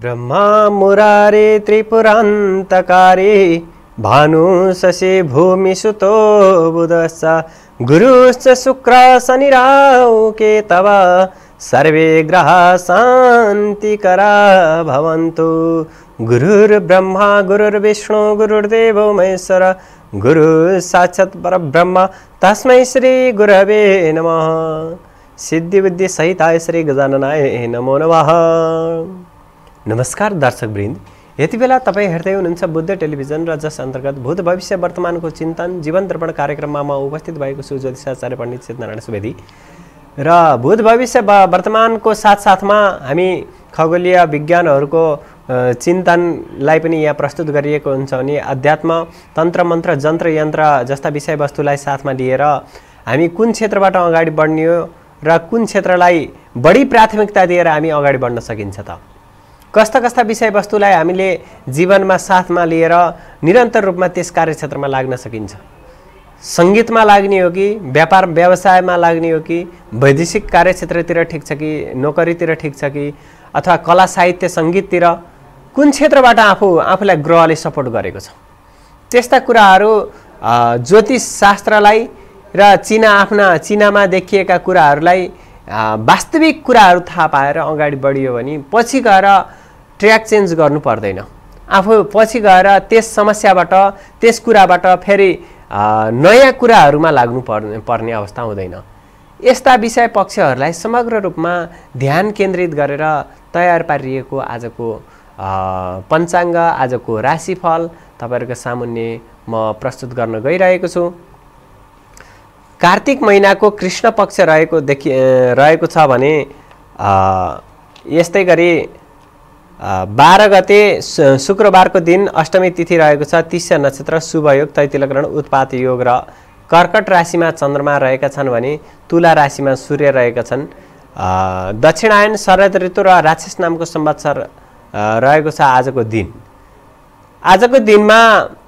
ब्रह्मा मुरारे त्रिपुरान्तकारी भानु शशि भूमि सुतो बुधश्च गुरुश्च शुक्र शनिराहु केतव सर्वे ग्रहा शान्तिकरा भवन्तु। गुरुर्ब्रह्मा गुरुर्विष्णु गुरुर्देवो महेश्वर गुरु साक्षात् परब्रह्म तस्मै श्री गुरवे नमः। सिद्धि बुद्धि सहिताय श्री गजाननाय नमो नमः। नमस्कार दर्शकवृन्द, यति बेला तपाईं हेर्दै हुनुहुन्छ बुद्ध टेलिभिजन र जस अन्तर्गत भूत भविष्य वर्तमानको चिन्तन जीवन दर्पण कार्यक्रममा म उपस्थित भएको छु ज्योतिषाचार्य पण्डित सिद्धनारायण सुवेदी। र भूत भविष्य वर्तमानको साथसाथमा हामी खगोलीय विज्ञानहरूको चिन्तनलाई पनि यहाँ प्रस्तुत गरिएको हुन्छ भने अध्यात्म तन्त्र मन्त्र जन्त्र यन्त्र जस्ता विषयवस्तुलाई साथमा लिएर हामी कुन क्षेत्रबाट अगाडि बढ्ने हो र कुन क्षेत्रलाई बढी प्राथमिकता दिएर हामी अगाडि बढ्न सकिन्छ त, कस्ता कस्ता विषयवस्तुलाई हामीले जीवनमा साथमा लिएर निरन्तर रूपमा त्यस कार्यक्षेत्रमा लाग्न सकिन्छ। सङ्गीतमा लाग्ने हो कि व्यापार व्यवसायमा लाग्ने हो कि वैदेशिक कार्यक्षेत्रतिर ठिक छ कि नोकरीतिर ठिक छ कि अथवा कला साहित्य सङ्गीततिर कुन क्षेत्रबाट आफूलाई ग्रहले सपोर्ट गरेको छ, त्यस्ता कुराहरू ज्योतिष शास्त्रलाई र चिनामा देखिएका कुराहरूलाई वास्तविक कुराहरू थाहा पाएर अगाडि बढियो भने पछि गएर ट्र्याक चेन्ज गर्नु पर्दैन। आफू पछि गएर त्यस समस्याबाट त्यस कुराबाट फेरि नयाँ कुराहरूमा लाग्नु पर्ने अवस्था हुँदैन। यस्ता विषय पक्षहरूलाई समग्र रूपमा ध्यान केन्द्रित गरेर तयार पारिएको आजको पञ्चाङ्ग, आजको राशिफल तपाईँहरूको सामुन्ने म प्रस्तुत गर्न गइरहेको छु। कार्तिक महिनाको कृष्ण पक्ष रहेको छ भने यस्तै गरी 12 गते शुक्रबारको दिन अष्टमी तिथि रहेको छ। तिस्या नक्षत्र, शुभ योग, तैतिलग्न, उत्पात योग र कर्कट राशिमा चन्द्रमा रहेका छन् भने तुला राशिमा सूर्य रहेका छन्। दक्षिणायन, शरद ऋतु र राक्षस नामको संवत्सर रहेको छ आजको दिन। आजको दिनमा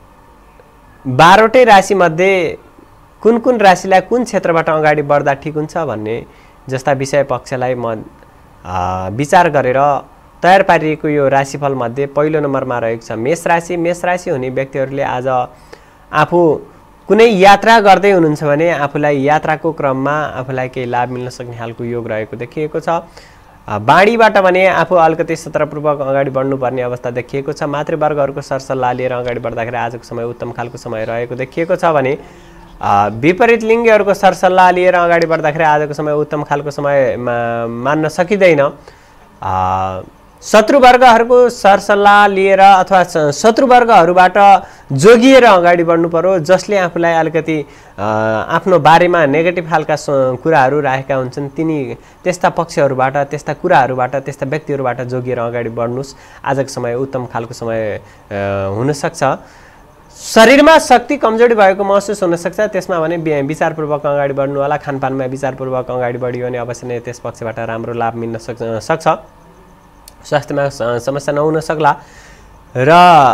12वटै राशिमध्ये कुन कुन राशिलाई कुन क्षेत्रबाट अगाडि बढ्दा ठिक हुन्छ भन्ने जस्ता विषय पक्षलाई म विचार गरेर तयार पारिएको यो राशिफल मध्ये पहिलो नम्बरमा रहेको छ मेष राशि। मेष राशि हुने व्यक्तिहरूले आज आफू कुनै यात्रा गर्दै हुनुहुन्छ भने आफूलाई यात्राको क्रममा आफूलाई केही लाभ मिल्न सक्ने खालको योग रहेको देखिएको छ। बाढीबाट भने आफू अलिकति सतर्कपूर्वक अगाडि बढ्नुपर्ने अवस्था देखिएको छ। मातृवर्गहरूको सरसल्लाह लिएर अगाडि बढ्दाखेरि आजको समय उत्तम खालको समय रहेको देखिएको छ भने विपरीत लिङ्गीहरूको सरसल्लाह लिएर अगाडि बढ्दाखेरि आजको समय उत्तम खालको समय मान्न सकिँदैन। शत्रुवर्गहरूको सरसल्लाह लिएर अथवा शत्रुवर्गहरूबाट जोगिएर अगाडि बढ्नु पर्यो, जसले आफूलाई अलिकति आफ्नो बारेमा नेगेटिभ खालका कुराहरू राखेका हुन्छन्। त्यस्ता पक्षहरूबाट, त्यस्ता कुराहरूबाट, त्यस्ता व्यक्तिहरूबाट जोगिएर अगाडि बढ्नुहोस्। आजको समय उत्तम खालको समय हुनसक्छ। शरीरमा शक्ति कमजोरी भएको महसुस हुनसक्छ, त्यसमा भने विचारपूर्वक अगाडि बढ्नु होला। खानपानमा विचारपूर्वक अगाडि बढियो भने अवश्य नै त्यस पक्षबाट राम्रो लाभ मिल्न सक्छ। स्वास्थ्यमा समस्या नहुन सक्ला। र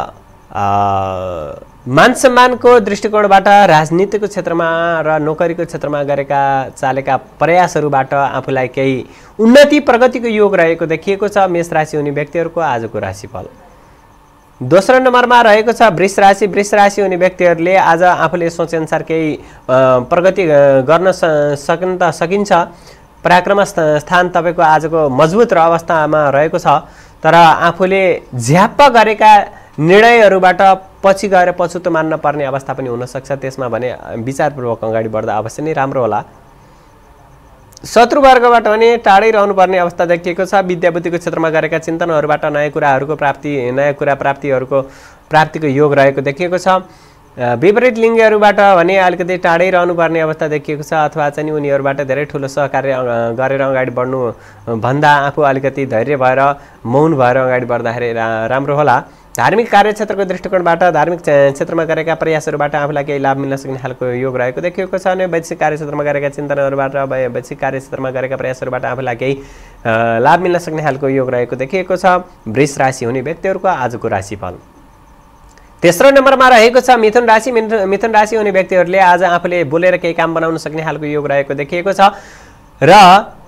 मान सम्मानको दृष्टिकोणबाट राजनीतिको क्षेत्रमा र नोकरीको क्षेत्रमा चालेका प्रयासहरूबाट आफूलाई केही उन्नति प्रगतिको योग रहेको देखिएको छ। मेष राशि हुने व्यक्तिहरूको आजको राशिफल। दोस्रो नम्बरमा रहेको छ वृष राशि। वृष राशि हुने व्यक्तिहरूले आज आफूले सोचेअनुसार केही प्रगति गर्न सकिन्छ। पराक्रम स्थान तपाईँको आजको मजबुत र अवस्थामा रहेको छ, तर आफूले झ्याप्प गरेका निर्णयहरूबाट पछि गएर पछुतो मान्न पर्ने अवस्था पनि हुनसक्छ। त्यसमा भने विचारपूर्वक अगाडि बढ्दा अवश्य नै राम्रो होला। शत्रुवर्गबाट भने टाढै रहनुपर्ने अवस्था देखिएको छ। विद्याबुद्धिको क्षेत्रमा गरेका चिन्तनहरूबाट नयाँ प्राप्तिको योग रहेको देखिएको छ। विपरीत लिङ्गीहरूबाट भने अलिकति टाढै रहनुपर्ने अवस्था देखिएको छ, अथवा चाहिँ उनीहरूबाट धेरै ठुलो सहकार्य गरेर अगाडि बढ्नु भन्दा आफू अलिकति धैर्य भएर मौन भएर अगाडि बढ्दाखेरि राम्रो होला। धार्मिक कार्यक्षेत्रको दृष्टिकोणबाट धार्मिक क्षेत्रमा गरेका प्रयासहरूबाट आफूलाई केही लाभ मिल्न सक्ने खालको योग रहेको देखिएको छ। अनि वैदेशिक कार्यक्षेत्रमा गरेका चिन्तनहरूबाट वैदेशिक कार्यक्षेत्रमा गरेका प्रयासहरूबाट आफूलाई केही लाभ मिल्न सक्ने खालको योग रहेको देखिएको छ। वृष राशि हुने व्यक्तिहरूको आजको राशिफल। तेस्रो नम्बरमा रहेको छ मिथुन राशि। मिथुन राशि हुने व्यक्तिहरूले आज आफूले बोलेर केही काम बनाउन सक्ने खालको योग रहेको देखिएको छ। र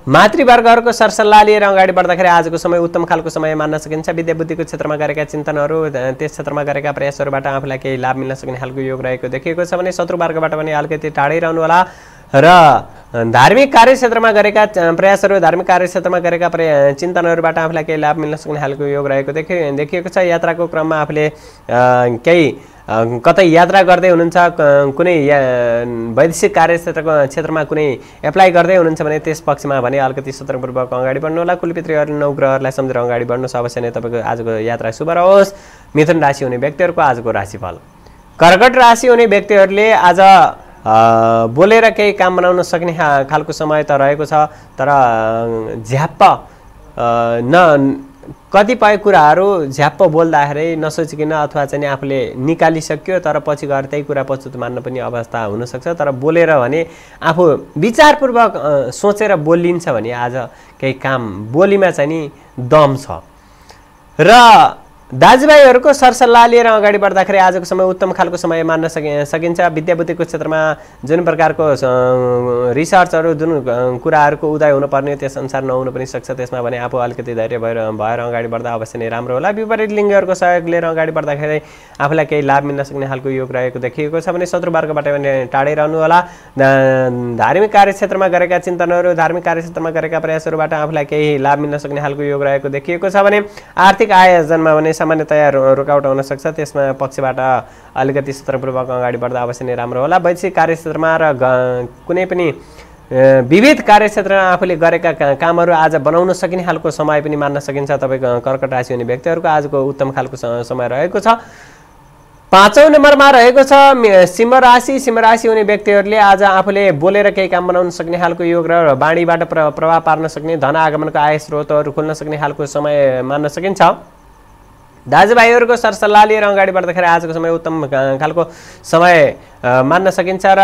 मातृवर्गहरूको सरसल्लाह लिएर अगाडि बढ्दाखेरि आजको समय उत्तम खालको समय मान्न सकिन्छ। विद्या बुद्धिको क्षेत्रमा गरेका चिन्तनहरू, त्यस क्षेत्रमा गरेका प्रयासहरूबाट आफूलाई केही लाभ मिल्न सक्ने खालको योग रहेको देखिएको छ भने शत्रुवर्गबाट पनि अलिकति टाढै रहनु होला। र धार्मिक कार्यक्षेत्रमा गरेका प्रयासहरू, धार्मिक कार्यक्षेत्रमा गरेका चिन्तनहरूबाट आफूलाई केही लाभ मिल्न सक्ने खालको योग रहेको देखिएको छ। यात्राको क्रममा आफूले केही कतै यात्रा गर्दै हुनुहुन्छ, कुनै वैदेशिक क्षेत्रमा कुनै एप्लाई गर्दै हुनुहुन्छ भने त्यस पक्षमा भने अलिकति सतर्कपूर्वक अगाडि बढ्नु होला। कुलपितृहरू, नवग्रहहरूलाई सम्झेर अगाडि बढ्नुहोस्। अवश्य नै तपाईँको आजको यात्रा शुभ रहोस्। मिथुन राशि हुने व्यक्तिहरूको आजको राशिफल। कर्कट राशि हुने व्यक्तिहरूले आज बोलेर केही काम बनाउन सक्ने खालको समय त रहेको छ, तर झ्याप्प कतिपय कुराहरू झ्याप्प बोल्दाखेरि नसोचिकन अथवा चाहिँ आफूले निकालिसक्यो तर पछि गएर त्यही कुरा पछुत मान्न पनि अवस्था हुनसक्छ। तर बोलेर भने आफू विचारपूर्वक सोचेर बोलिन्छ भने आज केही काम बोलीमा चाहिँ नि दम छ। र दाजुभाइहरूको सरसल्लाह लिएर अगाडि बढ्दाखेरि आजको समय उत्तम खालको समय मान्न सकिन्छ। विद्या बुद्धिको क्षेत्रमा जुन प्रकारको रिसर्चहरू, जुन कुराहरूको उदय हुनुपर्ने त्यस अनुसार नहुन पनि सक्छ। त्यसमा भने आफू अलिकति धैर्य भएर अगाडि बढ्दा अवश्य नै राम्रो होला। विपरीत लिङ्गहरूको सहयोग लिएर अगाडि बढ्दाखेरि आफूलाई केही लाभ मिल्न सक्ने खालको योग रहेको देखिएको छ भने शत्रुवर्गबाट पनि टाढै रहनु होला। धार्मिक कार्यक्षेत्रमा गरेका चिन्तनहरू, धार्मिक कार्यक्षेत्रमा गरेका प्रयासहरूबाट आफूलाई केही लाभ मिल्न सक्ने खालको योग रहेको देखिएको छ भने आर्थिक आयोजनमा भने सामान्यतया रोकावट हुन सक्छ। त्यसमा पक्षबाट अलिकति सतर्कपूर्वक अगाडि बढ्दा अवश्य नै राम्रो होला। वैदेशिक कार्यक्षेत्रमा र कुनै पनि विविध कार्यक्षेत्रमा आफूले गरेका कामहरू आज बनाउन सकिने खालको समय पनि मान्न सकिन्छ। तपाईँको कर्कट राशि हुने व्यक्तिहरूको आजको उत्तम खालको समय रहेको छ। 5औं नम्बरमा रहेको छ सिंह राशि। सिंह राशि हुने व्यक्तिहरूले आज आफूले बोलेर केही काम बनाउन सक्ने खालको योग र बाणीबाट प्रभाव पार्न सक्ने, धन आगमनको आय स्रोतहरू खुल्न सक्ने खालको समय मान्न सकिन्छ। दाजुभाइहरूको सरसल्लाह लिएर अगाडि बढ्दाखेरि आजको समय उत्तम खालको समय मान्न सकिन्छ। र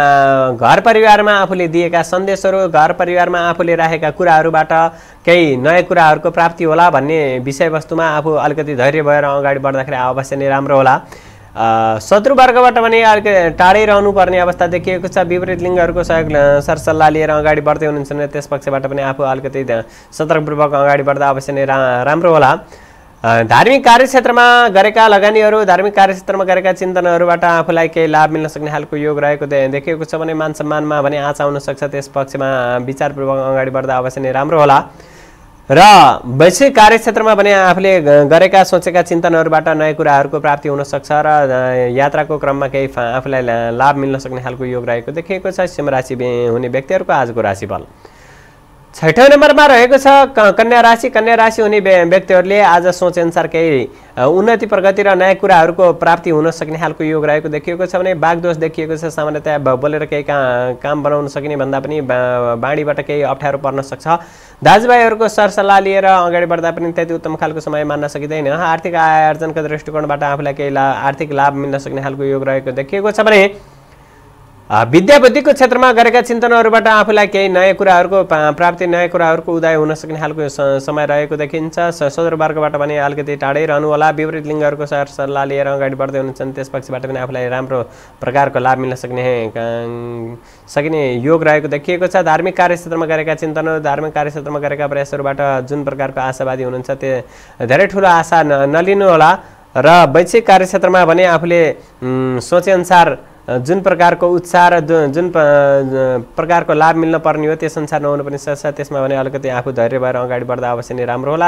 घर परिवारमा आफूले दिएका सन्देशहरू, घर परिवारमा आफूले राखेका कुराहरूबाट केही नयाँ कुराहरूको प्राप्ति होला भन्ने विषयवस्तुमा आफू अलिकति धैर्य भएर अगाडि बढ्दाखेरि अवश्य नै राम्रो होला। शत्रुवर्गबाट पनि अलिकति टाढै रहनुपर्ने अवस्था देखिएको छ। विपरीत लिङ्गहरूको सहयोग सरसल्लाह लिएर अगाडि बढ्दै हुनुहुन्छ भने त्यस पक्षबाट पनि आफू अलिकति सतर्कपूर्वक अगाडि बढ्दा अवश्य नै राम्रो होला। धार्मिक कार्यक्षेत्रमा गरेका लगानीहरू, धार्मिक कार्यक्षेत्रमा गरेका चिन्तनहरूबाट आफूलाई केही लाभ मिल्न सक्ने खालको योग रहेको देखिएको छ भने मान सम्मानमा भने आँच आउन सक्छ। त्यस पक्षमा विचारपूर्वक अगाडि बढ्दा अवश्य नै राम्रो होला। र वैश्विक कार्यक्षेत्रमा भने आफूले गरेका सोचेका चिन्तनहरूबाट नयाँ कुराहरूको प्राप्ति हुन सक्छ र यात्राको क्रममा केही आफूलाई लाभ मिल्न सक्ने खालको योग रहेको देखिएको छ। सिंह राशि हुने व्यक्तिहरूको आजको राशिफल। 6औं नम्बरमा रहेको छ कन्या राशि। कन्या राशि हुने व्यक्तिहरूले आज सोचेअनुसार केही उन्नति, प्रगति र नयाँ कुराहरूको प्राप्ति हुन सक्ने खालको योग रहेको देखिएको छ भने बागदोष देखिएको छ। सामान्यतया बोलेर केही काम बनाउन सकिने भन्दा पनि बाणीबाट केही अप्ठ्यारो पर्न सक्छ। दाजुभाइहरूको सरसल्लाह लिएर अगाडि बढ्दा पनि त्यति उत्तम खालको समय मान्न सकिँदैन। आर्थिक आय आर्जनको दृष्टिकोणबाट आफूलाई केही आर्थिक लाभ मिल्न सक्ने खालको योग रहेको देखिएको छ भने विद्या बुद्धिको क्षेत्रमा गरेका चिन्तनहरूबाट आफूलाई केही नयाँ कुराहरूको प्राप्ति, नयाँ कुराहरूको उदय हुन सक्ने खालको समय रहेको देखिन्छ। शत्रुवर्गबाट पनि अलिकति टाढै रहनु होला। विपरीत लिङ्गहरूको सरसल्लाह लिएर अगाडि बढ्दै हुनुहुन्छ त्यस पक्षबाट पनि आफूलाई राम्रो प्रकारको लाभ मिल्न सकिने योग रहेको देखिएको छ। धार्मिक कार्यक्षेत्रमा गरेका चिन्तनहरू, धार्मिक कार्यक्षेत्रमा गरेका प्रयासहरूबाट जुन प्रकारको आशावादी हुनुहुन्छ त्यो धेरै ठुलो आशा नलिनु होला। र वैश्विक कार्यक्षेत्रमा भने आफूले सोचेअनुसार जुन प्रकारको उत्साह र जुन प्रकारको लाभ मिल्न पर्ने हो त्यस अनुसार नहुनु पनि सक्छ। त्यसमा भने अलिकति आफू धैर्य भएर अगाडि बढ्दा अवश्य नै राम्रो होला।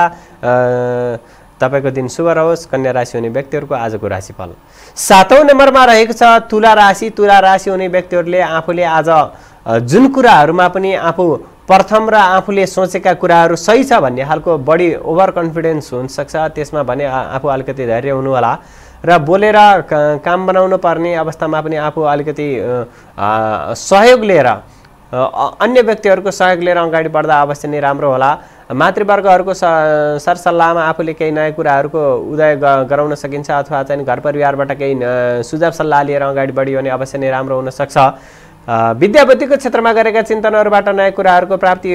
तपाईँको दिन शुभ रहोस्। कन्या राशि हुने व्यक्तिहरूको आजको राशिफल। 7औं नम्बरमा रहेको छ तुला राशि। तुला राशि हुने व्यक्तिहरूले आफूले आज जुन कुराहरूमा पनि आफू प्रथम र आफूले सोचेका कुराहरू सही छ भन्ने खालको बढी ओभर कन्फिडेन्स हुनसक्छ। त्यसमा भने आफू अलिकति धैर्य हुनु होला। र बोलेर काम बनाउनु पर्ने अवस्थामा पनि आफू अलिकति सहयोग लिएर, अन्य व्यक्तिहरूको सहयोग लिएर अगाडि बढ्दा अवश्य नै राम्रो होला। मातृवर्गहरूको सरसल्लाहमा आफूले केही नयाँ कुराहरूको उदय गराउन सकिन्छ अथवा चाहिँ घर परिवारबाट केही सुझाव सल्लाह लिएर अगाडि बढियो भने अवश्य नै राम्रो हुनसक्छ। विद्या बुद्धिको क्षेत्रमा गरेका चिन्तनहरूबाट नयाँ कुराहरूको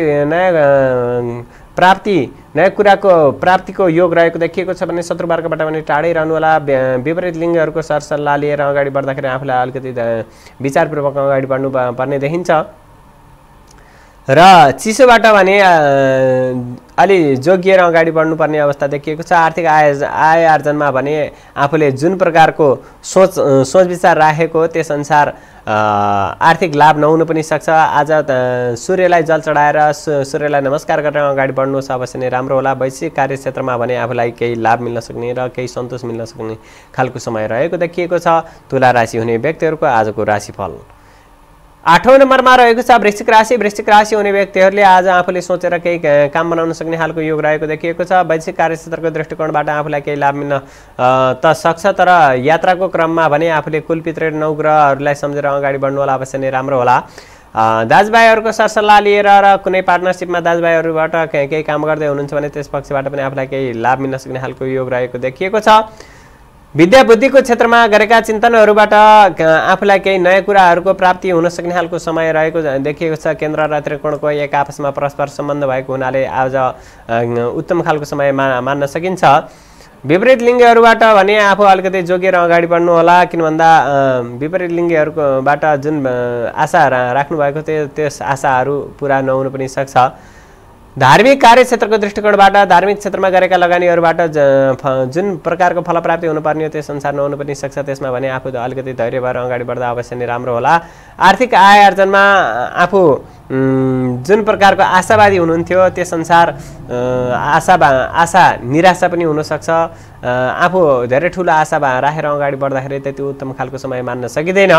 नयाँ कुराको प्राप्तिको योग रहेको देखिएको छ भने शत्रुवर्गबाट पनि टाढै रहनु होला। विपरीत लिङ्गहरूको सरसल्लाह लिएर अगाडि बढ्दाखेरि आफूलाई अलिकति विचारपूर्वक अगाडि बढ्नु पर्ने देखिन्छ। र चिसोबाट भने अलि जोगिएर अगाडि बढ्नुपर्ने अवस्था देखिएको छ। आर्थिक आय आर्जनमा भने आफूले जुन प्रकारको सोच विचार राखेको त्यसअनुसार आर्थिक लाभ नहुनु पनि सक्छ। आज सूर्यलाई जल चढाएर सूर्यलाई नमस्कार गरेर अगाडि बढ्नु छ अवश्य नै राम्रो होला। वैश्विक कार्यक्षेत्रमा भने आफूलाई केही लाभ मिल्न सक्ने र केही सन्तोष मिल्न सक्ने खालको समय रहेको देखिएको छ। तुला राशि हुने व्यक्तिहरूको आजको राशिफल। 8औं नम्बरमा रहेको छ वृश्चिक राशि। वृश्चिक राशि हुने व्यक्तिहरूले आज आफूले सोचेर केही काम बनाउन सक्ने खालको योग रहेको देखिएको छ। वैश्विक कार्यक्षेत्रको दृष्टिकोणबाट आफूलाई केही लाभ मिल्न त सक्छ, तर यात्राको क्रममा भने आफूले कुलपित्र नवग्रहहरूलाई सम्झेर अगाडि बढ्नु होला अवश्य नै राम्रो होला। दाजुभाइहरूको सरसल्लाह लिएर र कुनै पार्टनरसिपमा दाजुभाइहरूबाट केही काम गर्दै हुनुहुन्छ भने त्यस पक्षबाट पनि आफूलाई केही लाभ मिल्न सक्ने खालको योग रहेको देखिएको छ। विद्या बुद्धिको क्षेत्रमा गरेका चिन्तनहरूबाट आफूलाई केही नयाँ कुराहरूको प्राप्ति हुन सक्ने खालको समय रहेको देखिएको छ। केन्द्र र त्रिकोणको एक आपसमा परस्पर सम्बन्ध भएको हुनाले आज उत्तम खालको समय मान्न सकिन्छ। विपरीत लिङ्गहरूबाट भने आफू अलिकति जोगिएर अगाडि बढ्नु होला, किन भन्दा विपरीत लिङ्गहरूबाट जुन आशा राख्नु भएको थियो त्यस आशाहरू पुरा नहुनु पनि सक्छ। धार्मिक कार्यक्षेत्रको दृष्टिकोणबाट धार्मिक क्षेत्रमा गरेका लगानीहरूबाट जुन प्रकारको फलप्राप्ति हुनुपर्ने हो त्यस अनुसार नहुनु पनि सक्छ। त्यसमा भने आफू अलिकति धैर्य भएर अगाडि बढ्दा अवश्य नै राम्रो होला। आर्थिक आय आर्जनमा आफू जुन प्रकारको आशावादी हुनुहुन्थ्यो त्यसअनुसार आशा निराशा पनि हुनसक्छ। आफू धेरै ठुलो आशा राखेर अगाडि बढ्दाखेरि त्यति उत्तम खालको समय मान्न सकिँदैन।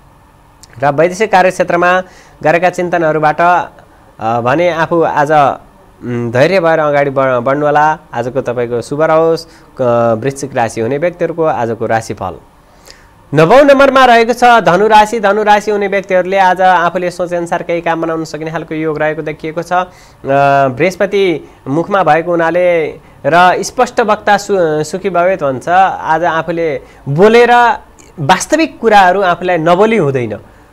र वैदेशिक कार्यक्षेत्रमा गरेका चिन्तनहरूबाट भने आफू आज धैर्य भएर अगाडि बढ्नु होला। आजको तपाईँको शुभ रहोस् वृश्चिक राशि हुने व्यक्तिहरूको आजको राशिफल। 9औं नम्बरमा रहेको छ धनु राशि। धनु राशि हुने व्यक्तिहरूले आज आफूले सोचेअनुसार केही काम बनाउन सक्ने खालको योग रहेको देखिएको छ। बृहस्पति मुखमा भएको हुनाले र स्पष्ट वक्ता सुखी भवेत भन्छ। आज आफूले बोलेर वास्तविक कुराहरू आफूलाई नबोली हुँदैन,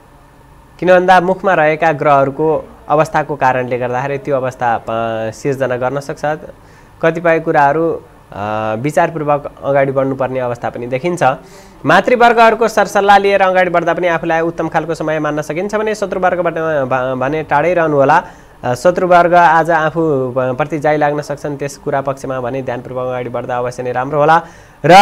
किन भन्दा मुखमा रहेका ग्रहहरूको अवस्थाको कारणले गर्दाखेरि त्यो अवस्था सिर्जना गर्न सक्छ। कतिपय कुराहरू विचारपूर्वक अगाडि बढ्नुपर्ने अवस्था पनि देखिन्छ। मातृवर्गहरूको सरसल्लाह लिएर अगाडि बढ्दा पनि आफूलाई उत्तम खालको समय मान्न सकिन्छ भने शत्रुवर्गबाट भने टाढै रहनु होला। शत्रुवर्ग आज आफू प्रति जाइ लाग्न सक्छन्, त्यस कुरा पक्षमा भने ध्यानपूर्वक अगाडि बढ्दा अवश्य नै राम्रो होला। र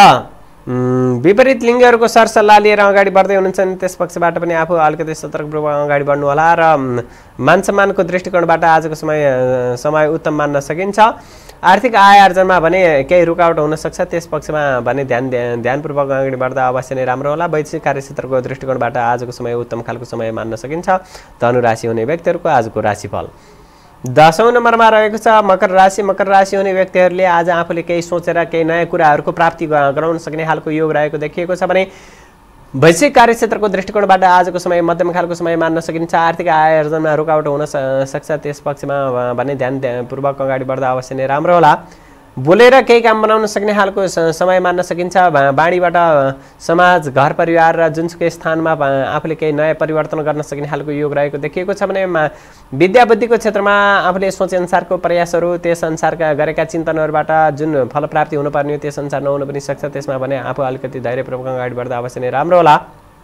विपरीत लिङ्गहरूको सरसल्लाह लिएर अगाडि बढ्दै हुनुहुन्छ भने त्यस पक्षबाट पनि आफू अलिकति सतर्कपूर्वक अगाडि बढ्नु होला। र मान सम्मानको दृष्टिकोणबाट आजको समय उत्तम मान्न सकिन्छ। आर्थिक आय आर्जनमा भने केही रुकावट हुन सक्छ, त्यस पक्षमा भने ध्यानपूर्वक अगाडि बढ्दा अवश्य नै राम्रो होला। वैश्विक कार्यक्षेत्रको दृष्टिकोणबाट आजको समय उत्तम खालको समय मान्न सकिन्छ। धनु राशि हुने व्यक्तिहरूको आजको राशिफल। 10औं नम्बरमा रहेको छ मकर राशि। मकर राशि हुने व्यक्तिहरूले आज आफूले केही सोचेर केही नयाँ कुराहरूको प्राप्ति गराउन सक्ने खालको योग रहेको देखिएको छ भने वैश्विक कार्यक्षेत्रको दृष्टिकोणबाट आजको समय मध्यम खालको समय मान्न सकिन्छ। आर्थिक आय आर्जनमा रुकावट हुन सक्छ, त्यस पक्षमा भने ध्यानपूर्वक अगाडि बढ्दा अवश्य नै राम्रो होला। बोलेर केही काम बनाउन सक्ने खालको समय मान्न सकिन्छ। बाणीबाट समाज घर परिवार र जुनसुकै स्थानमा आफूले केही नयाँ परिवर्तन गर्न सक्ने खालको योग रहेको देखिएको छ भने विद्या बुद्धिको क्षेत्रमा आफूले सोचेअनुसारको प्रयासहरू त्यसअनुसारका गरेका चिन्तनहरूबाट जुन फलप्राप्ति हुनुपर्ने हो त्यसअनुसार नहुन पनि सक्छ। त्यसमा भने आफू अलिकति धैर्यपूर्वक अगाडि बढ्दा अवश्य नै राम्रो होला।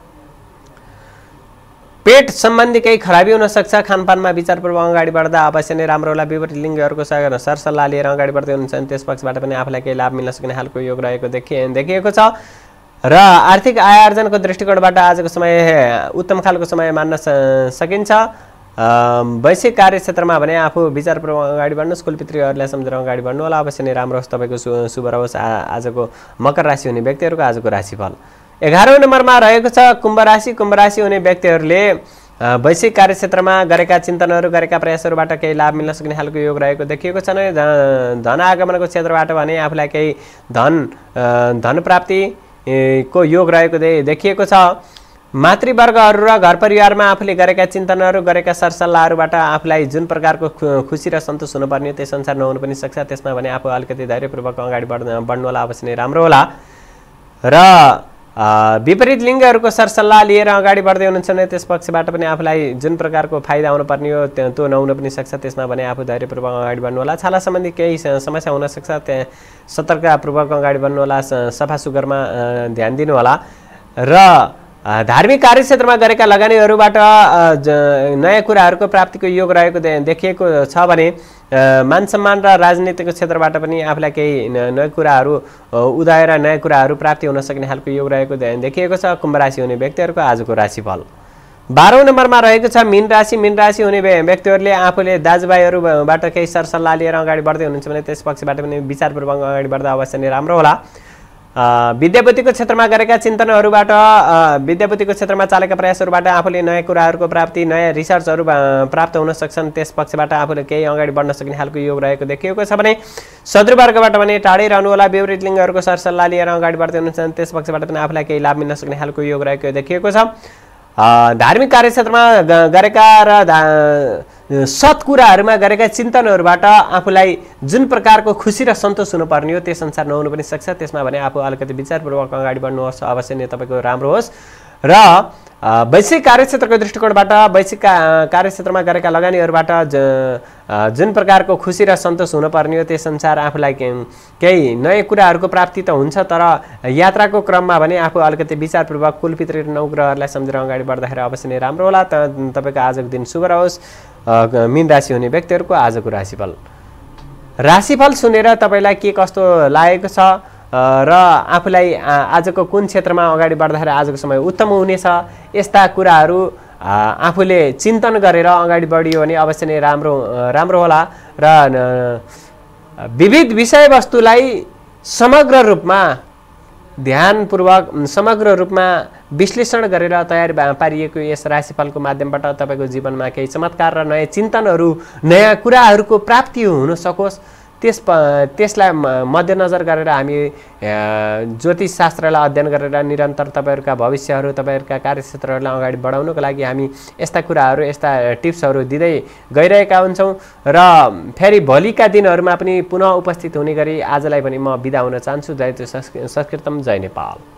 पेट सम्बन्धी केही खराबी हुन सक्छ, खानपानमा विचारपूर्वक अगाडि बढ्दा अवश्य नै राम्रो होला। विपरीत लिङ्गहरूको सरसल्लाह लिएर अगाडि बढ्दै हुनुहुन्छ भने त्यस पक्षबाट पनि आफूलाई केही लाभ मिल्न सक्ने खालको योग रहेको देखिएको छ। र आर्थिक आय आर्जनको दृष्टिकोणबाट आजको समय उत्तम खालको समय मान्न सकिन्छ। वैश्विक कार्यक्षेत्रमा भने आफू विचारपूर्वक अगाडि बढ्नुहोस्, कुलपितृहरूलाई सम्झेर अगाडि बढ्नु होला अवश्य नै राम्रो होस्। तपाईँको शुभ रहोस् आजको मकर राशि हुने व्यक्तिहरूको आजको राशिफल। 11औं नम्बरमा रहेको छ कुम्भ राशि। कुम्भ राशि हुने व्यक्तिहरूले वैश्विक कार्यक्षेत्रमा गरेका चिन्तनहरू गरेका प्रयासहरूबाट केही लाभ मिल्न सक्ने खालको योग रहेको देखिएको छ। धन आगमनको क्षेत्रबाट भने आफूलाई केही धन प्राप्तिको योग रहेको देखिएको छ। मातृवर्गहरू र घर परिवारमा आफूले गरेका चिन्तनहरू गरेका सरसल्लाहहरूबाट आफूलाई जुन प्रकारको खुसी र सन्तोष हुनुपर्ने त्यसअनुसार नहुनु पनि सक्छ। त्यसमा भने आफू अलिकति धैर्यपूर्वक अगाडि बढ्नु होला अवश्य नै राम्रो होला। र विपरीत लिङ्गहरूको सरसल्लाह लिएर अगाडि बढ्दै हुनुहुन्छ भने त्यस पक्षबाट पनि आफूलाई जुन प्रकारको फाइदा हुनुपर्ने हो त्यो नहुन पनि सक्छ। त्यसमा भने आफू धैर्यपूर्वक अगाडि बढ्नु होला। छाला सम्बन्धी केही समस्या हुन सक्छ, त्यहाँ सतर्कतापूर्वक अगाडि बढ्नु होला। सफा सुग्घरमा ध्यान दिनु होला। र धार्मिक कार्यक्षेत्रमा गरेका लगानीहरूबाट नयाँ कुराहरूको प्राप्तिको योग रहेको देखिएको छ भने मान सम्मान र राजनीतिको क्षेत्रबाट पनि आफूलाई केही नयाँ कुराहरू उदय र नयाँ कुराहरू प्राप्ति हुन सक्ने खालको योग रहेको देखिएको छ। कुम्भ राशि हुने व्यक्तिहरूको आजको राशिफल 12औं नम्बरमा रहेको छ मीन राशि। मीन राशि हुने व्यक्तिहरूले आफूले दाजुभाइहरूबाट केही सरसल्लाह लिएर अगाडि बढ्दै हुनुहुन्छ भने त्यस पक्षबाट पनि विचारपूर्वक अगाडि बढ्दा अवश्य नै राम्रो होला। विद्याबुद्धिको क्षेत्रमा गरेका चिन्तनहरूबाट विद्याबुद्धिको क्षेत्रमा चालेका प्रयासहरूबाट आफूले नयाँ कुराहरूको प्राप्ति नयाँ रिसर्चहरू प्राप्त हुन सक्छन्। त्यस पक्षबाट आफूले केही अगाडि बढ्न सक्ने खालको योग रहेको देखिएको छ भने शत्रुवर्गबाट पनि टाढै रहनुहोला। विपरीत लिङ्गहरूको सरसल्लाह लिएर अगाडि बढ्दै हुनुहुन्छ त्यस पक्षबाट पनि आफूलाई केही लाभ मिल्न सक्ने खालको योग रहेको देखिएको छ। धार्मिक कार्यक्षेत्रमा गरेका र सत् कुराहरूमा गरेका चिन्तनहरूबाट आफूलाई जुन प्रकारको खुसी र सन्तोष हुनुपर्ने हो त्यस अनुसार नहुनु पनि सक्छ। त्यसमा भने आफू अलिकति विचारपूर्वक अगाडि बढ्नुहोस्, अवश्य नै तपाईँको राम्रो होस्। र वैश्विक कार्यक्षेत्रको दृष्टिकोणबाट वैश्विक कार्यक्षेत्रमा गरेका लगानीहरूबाट जुन प्रकारको खुसी र सन्तोष हुनुपर्ने हो त्यस अनुसार आफूलाई केही नयाँ कुराहरूको प्राप्ति त हुन्छ, तर यात्राको क्रममा भने आफू अलिकति विचारपूर्वक कुलपित्री र नवग्रहहरूलाई सम्झेर अगाडि बढ्दाखेरि अवश्य नै राम्रो होला। तपाईँको आजको दिन शुभ रहोस्। मीन राशि हुने व्यक्तिहरूको आजको राशिफल सुनेर तपाईँलाई के कस्तो लागेको छ र आफूलाई आजको कुन क्षेत्रमा अगाडि बढ्दाखेरि आजको समय उत्तम हुनेछ, यस्ता कुराहरू आफूले चिन्तन गरेर अगाडि बढियो भने अवश्य नै राम्रो होला। र विविध विषयवस्तुलाई समग्र रूपमा ध्यानपूर्वक समग्र रूपमा विश्लेषण गरेर तयार पारिएको यस राशिफलको माध्यमबाट तपाईँको जीवनमा केही चमत्कार र नयाँ चिन्तनहरू नयाँ कुराहरूको प्राप्ति हुन सकोस् त्यसलाई मध्यनजर गरेर हामी ज्योतिष शास्त्रलाई अध्ययन गरेर निरन्तर तपाईँहरूका भविष्यहरू तपाईँहरूका कार्यक्षेत्रहरूलाई अगाडि बढाउनको लागि हामी यस्ता कुराहरू यस्ता टिप्सहरू दिँदै गइरहेका हुन्छौँ। र फेरि भोलिका दिनहरूमा पनि पुनः उपस्थित हुने गरी आजलाई पनि म बिदा हुन चाहन्छु। जय संस्कृतम, जय नेपाल।